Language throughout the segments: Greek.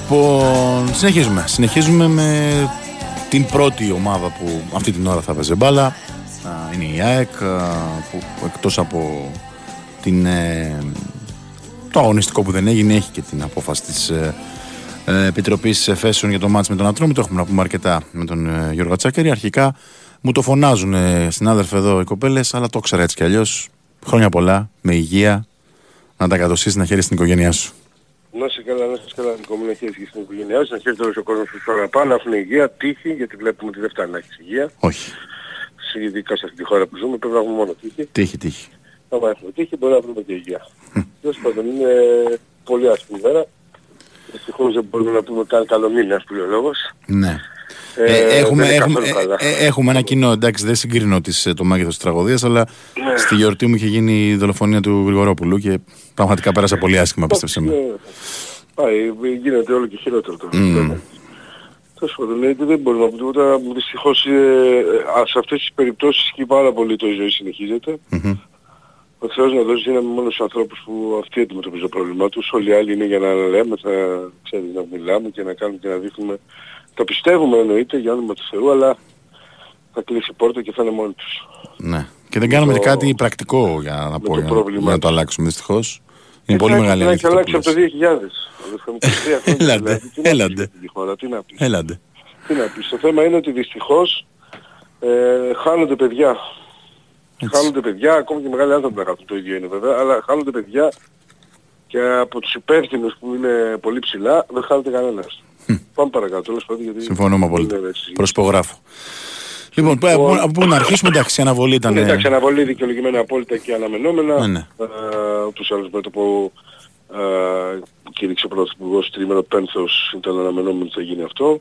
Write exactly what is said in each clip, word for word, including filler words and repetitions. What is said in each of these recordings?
Λοιπόν, συνεχίζουμε. Συνεχίζουμε με την πρώτη ομάδα που αυτή την ώρα θα παίζει μπάλα. Είναι η ΑΕΚ, που εκτός από την, το αγωνιστικό που δεν έγινε, έχει και την απόφαση της Επιτροπής Εφέσεων για το μάτς με τον Ατρόμητο. Έχουμε να πούμε αρκετά με τον Γιώργο Τσάκερη. Αρχικά μου το φωνάζουν συνάδελφοι εδώ οι κοπέλες, αλλά το ήξερα έτσι κι αλλιώς. Χρόνια πολλά, με υγεία, να τα κατοσύσεις, να χαίρεσαι την οικογένειά σου. Να είσαι καλά, να είσαι καλά, Νικό μου, να χαίρεσαι και στην οικογένειά σου, να χαίρεσαι όλος ο κόσμος που τώρα πάνω, να έχουν υγεία, τύχη, γιατί βλέπουμε ότι δεν φτάνει να έχεις υγεία. Όχι. Ειδικά σε αυτή τη χώρα που ζούμε πρέπει να έχουμε μόνο τύχη. Τύχη, τύχη. Άμα έχουμε τύχη μπορεί να βρούμε και υγεία. Τέλος πάντων, είναι πολύ άσχημη μέρα. Δυστυχώς δεν μπορούμε να πούμε καν καλό μήνα, που λέει ο λόγος. Ναι. Ε, ε, έχουμε, έχουμε, ε, ε, έχουμε ένα κοινό, εντάξει, δεν συγκρίνω τις, το μέγεθος της τραγωδίας, αλλά ναι. Στη γιορτή μου είχε γίνει η δολοφονία του Γρηγορόπουλου και πραγματικά πέρασα πολύ άσχημα, πίστεψε με. Πάει, γίνεται όλο και χειρότερο τώρα. Mm. Τέλος πάντων, δεν μπορούμε να πούμε τίποτα. Δυστυχώς ε, σε αυτές τις περιπτώσεις και πάρα πολύ το η ζωή συνεχίζεται. Mm-hmm. Ο Θεός να δώσει δύναμη μόνο στους ανθρώπους που αυτοί αντιμετωπίζουν το πρόβλημά τους. Όλοι οι άλλοι είναι για να λέμε, θα, ξέρεις, να μιλάμε και να κάνουμε και να δείχνουμε. Τα πιστεύουμε εννοείται για όνομα του Θεού, αλλά θα κλείσει η πόρτα και θα είναι μόνοι τους. Ναι. Και δεν κάνουμε το... κάτι πρακτικό για να, πω, για, για να το αλλάξουμε δυστυχώς. Είναι πολύ μεγάλη αλήθεια. Έχει αλλάξει από το δύο χιλιάδες. Έλαντε, έλαντε. Έλαντε. Τι να πεις, το θέμα είναι ότι δυστυχώς ε, χάνονται παιδιά. Έτσι. Χάνονται παιδιά, ακόμα και μεγάλοι άνθρωποι να κάνουν το ίδιο είναι βέβαια, αλλά χάνονται παιδιά και από τους υπεύθυνους που είναι πολύ ψηλά δεν χάνεται κανένας. Hm. Πάμε παρακάτω, τέλος πάντων, γιατί... Συμφωνούμε πολύ. Προσπογράφω. Λοιπόν, λοιπόν, από πού να αρχίσουμε, εντάξει, η αναβολή ήταν... Εντάξει, αναβολή δικαιολογημένα απόλυτα και αναμενόμενα. Ναι, ναι. Ούτως άλλως με το που κήρυξε ο Πρωθυπουργός τρίμηνο πένθος ήταν αναμενόμενο ότι θα γίνει αυτό.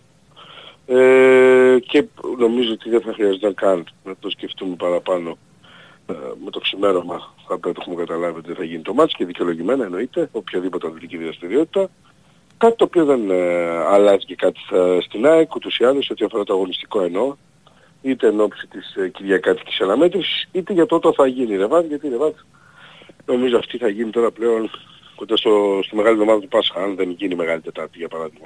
Ε, και νομίζω ότι δεν θα χρειαζόταν καν να το σκεφτούμε παραπάνω. Ε, με το ξημέρωμα θα πρέπει να έχουμε καταλάβει ότι δεν θα γίνει το μάτς και δικαιολογημένα εννοείται οποιαδήποτε αθλητική δραστηριότητα. Κάτι το οποίο δεν ε, αλλάζει και κάτι θα, στην ΑΕΚ ούτως ή άλλως ό,τι αφορά το αγωνιστικό εννοώ. Είτε εν ώψη της ε, κυριακάτικης αναμέτρησης είτε για το όταν θα γίνει η Ρεβάτ, γιατί η Ρεβάτ νομίζω αυτή θα γίνει τώρα πλέον κοντά στο, στη μεγάλη εβδομάδα του Πάσχα, αν δεν γίνει η Μεγάλη Τετάρτη για παράδειγμα.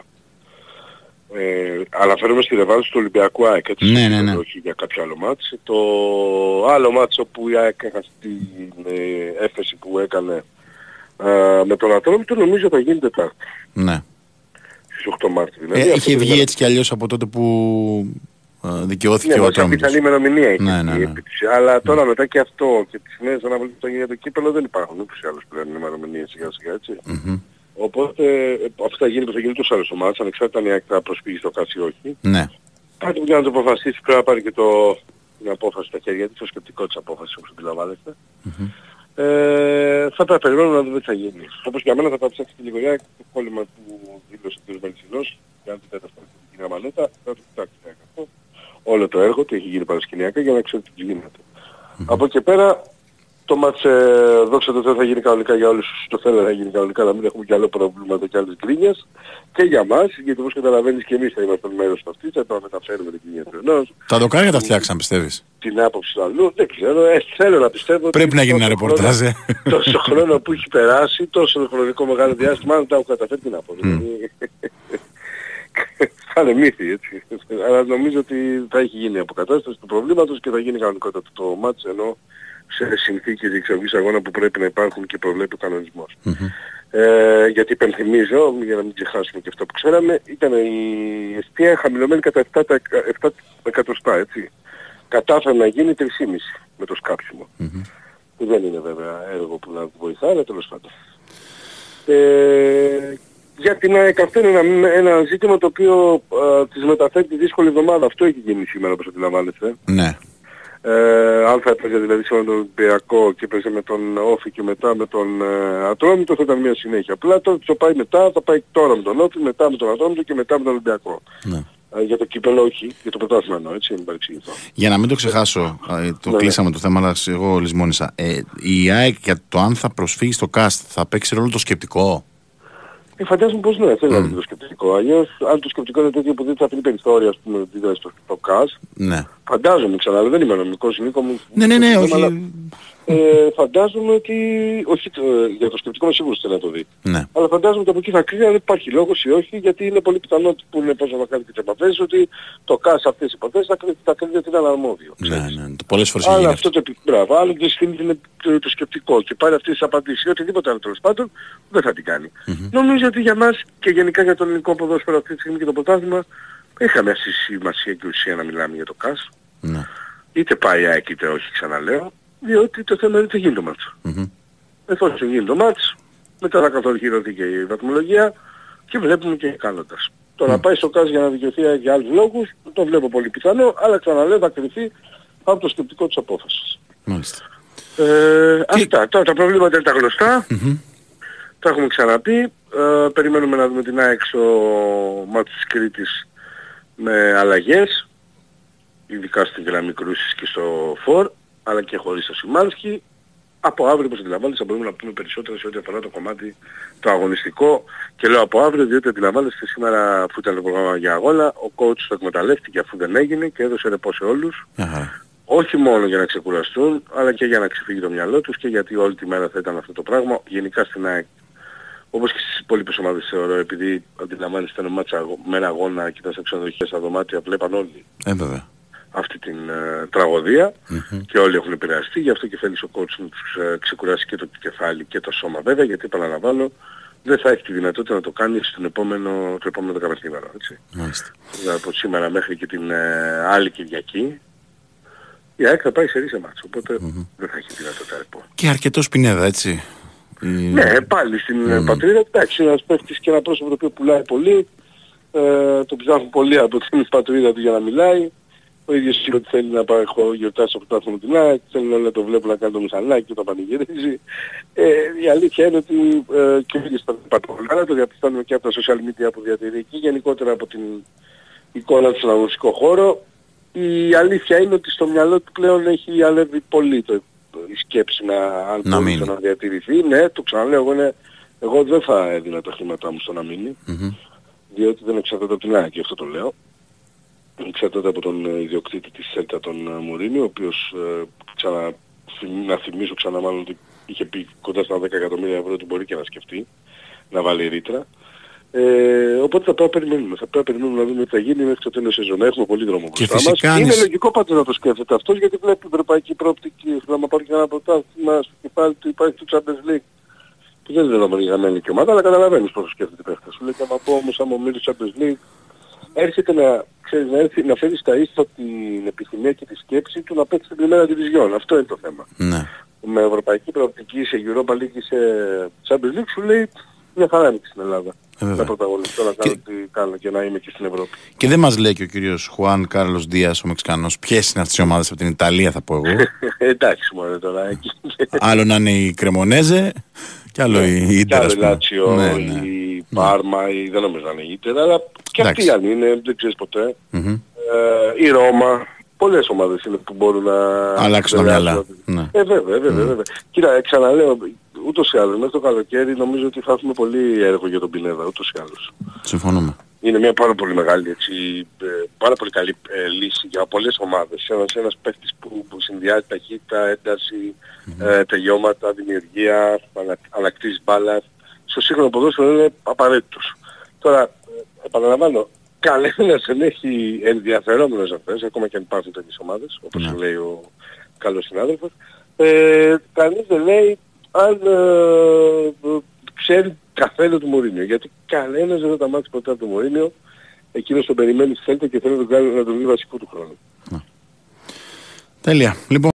Ε, αναφέρομαι στη Ρεβάνς του Ολυμπιακού ΑΕΚ, έτσι, ναι, ναι, ναι. όχι για κάποιο άλλο μάτς. Το άλλο μάτς όπου η ΑΕΚ έχασε την ε, έφεση που έκανε ε, με τον Ατρόμητο νομίζω θα γίνει Τετάρτη. Ναι. Στις οκτώ Μάρτη δηλαδή. Ε, είχε βγει έτσι κι αλλιώς από τότε που ε, δικαιώθηκε ναι, ο Ατρόμητος. Ναι, πιθανή ημερομηνία είχε ναι, ναι, ναι. Αλλά τώρα ναι. Μετά και αυτό και τις νέες αναβολές που θα γίνει για το κύπελλο δεν υπάρχουν ούτως ή άλλως πλέον ημερομηνίες σιγά σιγά έτσι. Mm-hmm. Οπότε αυτό θα γίνει που θα γίνει τους άλλους ομάδες, ανεξάρτητα αν η ΑΕΚ θα προσφύγει στο ΚΑΣ ή όχι. Ναι. Κάτι που για να το αποφασίσει πρέπει να πάρει και το, την απόφαση στα χέρια της, το σκεπτικό της απόφασης όπως αντιλαμβάνεστε. Mm-hmm. Ε, θα πρέπει να περιμένουμε να δούμε τι θα γίνει. Όπως για μένα θα πρέπει να ψάξει τη Λιγοριά το κόλλημα που δήλωσε ο κ. Βελισσινός, για να την τέταρτη την κυρία Μανέτα, θα το κοιτάξει αυτό. Όλο το έργο, τι έχει γίνει παρασκηνιακά για να ξέρω τι γίνεται. Mm-hmm. Από εκεί πέρα το μάτς, ε, δόξα τω Θεώ, θα γίνει κανονικά για όλους όσους το θέλουν, θα γίνει κανονικά, να μην έχουμε κι άλλο προβλήματα και άλλες γκρίνιες. Και για μας, γιατί όπως καταλαβαίνεις και εμείς θα είμαστε μέρος αυτής, θα το μεταφέρουμε την γκρίνια του ενός. Τα δοκάρια τα φτιάξαν, πιστεύεις? Την άποψη του αλλού, δεν ξέρω, ε, θέλω να πιστεύω. Πρέπει να γίνει ένα ρεπορτάζ, ε. Τόσο χρόνο που έχει περάσει, τόσο χρονικό μεγάλο διάστημα, αν τα έχω καταφέρει, τι να πω. Θα είναι μύθι, έτσι. Αλλά νομίζω ότι θα έχει γίνει η αποκατάσταση του προβλήματος και θα γίνει κανονικότατο το μάτς, ενώ σε συνθήκες διεξαγωγής αγώνα που πρέπει να υπάρχουν και προβλέπει ο κανονισμός. Mm-hmm. Ε, γιατί υπενθυμίζω, για να μην ξεχάσουμε και αυτό που ξέραμε, ήταν η εστία χαμηλωμένη κατά επτά εκατοστά, έτσι. Κατάφερε να γίνει τρία κόμμα πέντε με το σκάψιμο. Mm-hmm. Που δεν είναι βέβαια έργο που να βοηθάει, αλλά τέλος πάντων. Ε, για την ΑΕΚ αυτό είναι ένα, ένα ζήτημα το οποίο α, της μεταφέρει τη δύσκολη εβδομάδα. Αυτό έχει γίνει σήμερα όπως αντιλαμβάνεστε. Ναι. Ε, αν θα έπαιζε δηλαδή σε τον Ολυμπιακό και έπαιζε με τον Όφη και μετά με τον ε, Ατρόμητο θα ήταν μια συνέχεια. Απλά τώρα θα πάει μετά, θα πάει τώρα με τον Όφη, μετά με τον Ατρόμητο και μετά με τον Ολυμπιακό. Ναι. Ε, για το κύπελλο όχι, για το πρωτάθλημα εννοώ, έτσι είναι παρεξηγητό. Για να μην το ξεχάσω, το ναι, κλείσαμε ναι. το θέμα, αλλά εγώ λησμόνησα. Ε, η ΑΕΚ για το αν θα προσφύγει στο ΚΑΣΤ θα παίξει ρόλο το σκεπτικό? Ε, φαντάζομαι πως ναι, θέλω mm. να δει το σκεπτικό. Αλλιώς, αν το σκεπτικό είναι τέτοιο που δεν θα αφήνει περιθώρια, ας πούμε, δίδα στο, στο ΚΑΣ, ναι. Φαντάζομαι ξανά, αλλά δεν είμαι νομικός, Νίκο μου. Ναι, ναι, ναι, όχι. Αλλά... Ε, φαντάζομαι ότι, όχι ε, για το σκεπτικό με σίγουρος θέλει να το δει, Ναι. αλλά φαντάζομαι ότι από εκεί θα κρίνει αν υπάρχει λόγος ή όχι, γιατί είναι πολύ πιθανό ότι που είναι πώς να κάνει και τις επαφές, ότι το ΚΑΣ αυτές τις υποθέσεις θα, θα κρίνει ότι είναι αναρμόδιο. Ναι, ναι. Πολλές φορές έχει Αλλά γίνει αυτό αυτό. το, μπράβο, άλλο δεν στείλει το, το σκεπτικό και πάρει αυτές τις απαντήσεις ή οτιδήποτε άλλο τέλος πάντων, δεν θα την κάνει. Mm-hmm. Νομίζω ότι για μας και γενικά για το ελληνικό ποδόσφαιρο αυτή τη στιγμή και το πρωτάθλημα, είχαμε αυτή σημασία και ουσία να μιλάμε για το ΚΑΣ. Ναι. Είτε πάει η ΑΕΚ είτε όχι, ξαναλέω, διότι το θέμα είναι ότι γίνει το μάτς. Mm-hmm. Εφόσον γίνει το μάτς, μετά θα καθορχηρωθεί και η βαθμολογία και βλέπουμε και κάνοντας. Το mm. να πάει στο ΚΑΣ για να δικαιωθεί για άλλους λόγους, το βλέπω πολύ πιθανό, αλλά ξαναλέω θα κρυφθεί από το σκεπτικό της απόφασης. Μάλιστα. Ε, και... Αυτά. Τώρα τα προβλήματα είναι τα γνωστά. Mm-hmm. Τα έχουμε ξαναπεί. Ε, περιμένουμε να δούμε την ΑΕΚ στο μάτς της Κρήτης με αλλαγές, ειδικά στην γραμμή κρούσης και στο φορ, αλλά και χωρίς το Σιμάνσκι. Από αύριο, όπως αντιλαμβάνεστε, θα μπορούμε να πούμε περισσότερα σε ό,τι αφορά το κομμάτι το αγωνιστικό. Και λέω από αύριο, διότι αντιλαμβάνεστε σήμερα, αφού ήταν το πρόγραμμα για αγώνα, ο coach το εκμεταλλεύτηκε αφού δεν έγινε και έδωσε ρεπό σε όλους. Uh-huh. Όχι μόνο για να ξεκουραστούν, αλλά και για να ξεφύγει το μυαλό τους και γιατί όλη τη μέρα θα ήταν αυτό το πράγμα. Γενικά στην ΑΕΚ, όπως και στις υπόλοιπες ομάδες θεωρώ, επειδή αντιλαμβάνεστε ήταν μάτσα με ένα αγώνα και ήταν σε ξενοδοχεία στα δωμάτια, βλέπαν όλοι. Ε, βέβαια. Αυτή την ε, τραγωδία mm-hmm. και όλοι έχουν επηρεαστεί, γι' αυτό και θέλει ο coach να τους ε, ξεκουράσει και το κεφάλι και το σώμα βέβαια, γιατί επαναλαμβάνω δεν θα έχει τη δυνατότητα να το κάνει στον επόμενο, το επόμενο δεκαπενθήμερο, έτσι. Μάλιστα. Δηλαδή από σήμερα μέχρι και την ε, άλλη Κυριακή η ΑΕΚ θα πάει σε ρίσα μάτς, οπότε mm-hmm. δεν θα έχει δυνατότητα ρεπό. Και αρκετός Πινέδα, έτσι. Ναι, πάλι στην mm-hmm. πατρίδα, εντάξει, ένας παίχτης και ένα πρόσωπο το οποίο πουλάει πολύ, ε, το ψάχνουν πολύ από την πατρίδα του για να μιλάει. Ο ίδιος είπε ότι θέλει να πάει γιορτάσει από το άθλημα την ΑΕΚ, θέλει όλοι να το βλέπουν να κάνει το μισαλάκι και το πανηγυρίζει. Ε, η αλήθεια είναι ότι ε, και ο ίδιος τα πατρολάρα, το διαπιστώνουμε και από τα social media που διατηρεί και γενικότερα από την εικόνα του στον αγωνιστικό χώρο. Η αλήθεια είναι ότι στο μυαλό του πλέον έχει αλεύει πολύ το, η σκέψη να, αν να μπορεί να διατηρηθεί. Ναι, το ξαναλέω, εγώ, είναι, εγώ δεν θα έδινα τα χρήματά μου στο να μείνει, mm-hmm. διότι δεν εξαρτάται από την ΑΕΚ, γι' αυτό το λέω. Εξαρτάται από τον ιδιοκτήτη της ΣΕΛΤΑ, τον Μουρίνιο, ο οποίος ε, ξανα, να θυμίσω ξανά μάλλον ότι είχε πει κοντά στα δέκα εκατομμύρια ευρώ ότι μπορεί και να σκεφτεί να βάλει ρήτρα. Ε, οπότε θα πρέπει να περιμένουμε. Θα πρέπει να περιμένουμε να δούμε τι θα γίνει μέχρι το τέλος της σεζόν. Έχουμε πολύ δρόμο μπροστά μας. Είναι είναι λογικό πάντως να το σκέφτεται αυτός, γιατί βλέπει την ευρωπαϊκή προοπτική. Να πάρει και ένα πρωτάθλημα στο κεφάλι του, υπάρχει το Champions League. Που δεν είναι δεδομένη και ομάδα, αλλά καταλαβαίνεις πώς το σκέφτεται η παίχτα. Σου λέει και άμα πω όμως άμα μιλήσει Champions League, έρχεται να, ξέρεις, να, έρθει, να φέρει στα ίστα την επιθυμία και τη σκέψη του να παίξει στην Πριμέρα Division. Αυτό είναι το θέμα. Ναι. Με ευρωπαϊκή προοπτική σε Europa League και σε Champions League σου λέει μια χαρά είναι και στην Ελλάδα. Ε, να πρωταγωνιστώ να κάνω τι κάνω και να είμαι και στην Ευρώπη. Και δεν μας λέει και ο κύριος Χουάν Κάρλος Δίας, ο Μεξικανός, ποιες είναι αυτές οι ομάδες από την Ιταλία θα πω εγώ. Εντάξει μόνο τώρα. Εκεί. Άλλο να είναι η Κρεμονέζε και άλλο η Ίντερ. Άλλο η Λάτσιο, ναι, ναι. η Πάρμα, η... δεν νομίζω να είναι η Ίντερ, αλλά και αυτή αν είναι, δεν ξέρεις ποτέ. Mm-hmm. Ε, η Ρώμα, πολλές ομάδες είναι που μπορούν να αλλάξουν τα μυαλά. Ναι. Ε, βέβαια, βέβαια, mm. βέβαια. Κοίτα, ξαναλέω, ούτως ή άλλως, μέχρι το καλοκαίρι νομίζω ότι θα έχουμε πολύ έργο για τον Πινέδα, ούτως ή άλλως. Συμφωνούμε. Είναι μια πάρα πολύ μεγάλη, έτσι, πάρα πολύ καλή ε, λύση για πολλές ομάδες. Ένας, ένας παίχτης που, που συνδυάζει ταχύτητα, ένταση, mm-hmm. ε, τελειώματα, δημιουργία, ανα, ανακτήσεις μπάλας. Στο σύγχρονο ποδόσφαιρο είναι απαραίτητος. Τώρα, ε, επαναλαμβάνω, κανένας δεν έχει ενδιαφερόμενος αυτές, ακόμα και αν υπάρχουν τέτοιες ομάδες, όπως mm. λέει ο καλός συνάδελφος. Ε, κανείς δεν λέει αν ε, ξέρει καθένα του Μουρίνιο, γιατί κανένας δεν θα τα μάθει ποτέ από τον Μουρίνιο, εκείνος τον περιμένει στη Θέλτα και θέλει να τον κάνει να τον δει βασικού του χρόνου. Mm. Τέλεια. Λοιπόν,